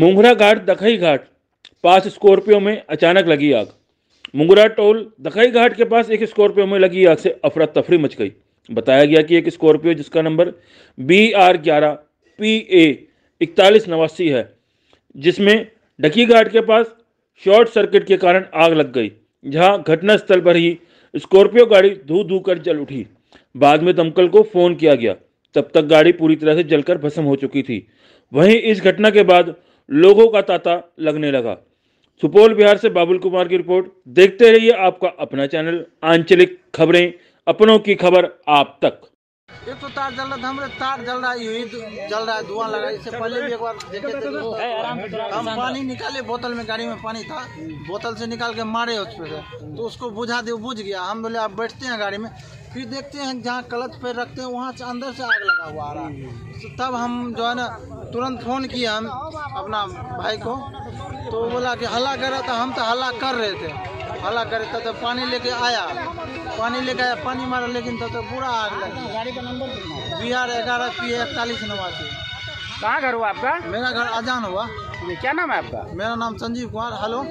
मुंगरा घाट दखई घाट पास Scorpio में अचानक लगी आग। मुंगरा टोल दखई घाट के पास एक स्कॉर्पियो में लगी आग से अफरा तफरी मच गई। बताया गया कि एक स्कॉर्पियो जिसका नंबर BR11 PA 4189 है, जिसमें ढकी घाट के पास शॉर्ट सर्किट के कारण आग लग गई, जहां घटनास्थल पर ही स्कॉर्पियो गाड़ी धू धू कर जल उठी। बाद में दमकल को फोन किया गया, तब तक गाड़ी पूरी तरह से जलकर भस्म हो चुकी थी। वहीं इस घटना के बाद लोगों का तांता लगने लगा। सुपौल बिहार से बाबुल कुमार की रिपोर्ट। देखते रहिए आपका अपना चैनल आंचलिक खबरें, अपनों की खबर आप तक। एक तो तार जल रहा था, हमारे तार जल रहा है, जल रहा है, धुआं लगा। इससे पहले भी एक बार देखे थे, हम पानी निकाले, बोतल में, गाड़ी में पानी था, बोतल से निकाल के मारे उस पे से, तो उसको बुझा दे, बुझ गया। हम बोले आप बैठते हैं गाड़ी में, फिर देखते हैं जहाँ क्लच पे रखते हैं वहाँ से अंदर से आग लगा हुआ आ रहा है। तो तब हम जो है ना तुरंत फ़ोन किया हम अपना भाई को, तो बोला कि हल्ला कर रहा था। हम तो हल्ला कर रहे थे, हल्ला कर रहे थे, तो पानी लेके आया, पानी मारा, लेकिन तब तो पूरा आग लगी। गाड़ी का नंबर BR11 PA 4189। कहाँ घर हुआ आपका? मेरा घर अजान हुआ। क्या नाम है आपका? मेरा नाम संजीव कुमार। हेलो,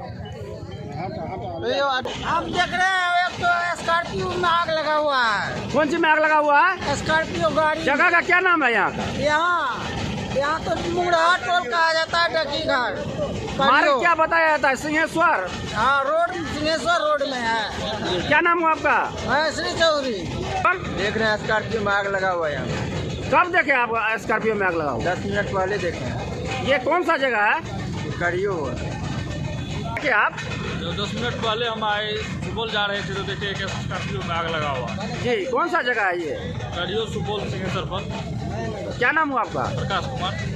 आप देख रहे हैं एक तो स्कॉर्पियो में आग लगा हुआ है। कौन सी में आग लगा हुआ है? स्कॉर्पियो गाड़ी। जगह का क्या नाम है यहाँ का? यहाँ तो मुंगरा टोल कहा जाता है, ढकी घाट। मार्ग क्या बताया जाता है? सिंहेश्वर। हाँ, रोड सिंहेश्वर रोड में है। क्या नाम हुआ आपका? मैं श्री चौधरी। देख रहे हैं स्कॉर्पियो में आग लगा हुआ है यहाँ। कब देखे आप स्कॉर्पियो में आग लगा हुआ? 10 मिनट पहले देखे। ये कौन सा जगह है? करियो हुआ क्या आप? 10 मिनट पहले हम आए, सुपौल जा रहे थे तो देखे कि स्कॉर्पियो में आग लगा हुआ। जी, कौन सा जगह है ये? करियो सुपौल सिंहेश्वर पर। क्या नाम हुआ आपका? प्रकाश कुमार।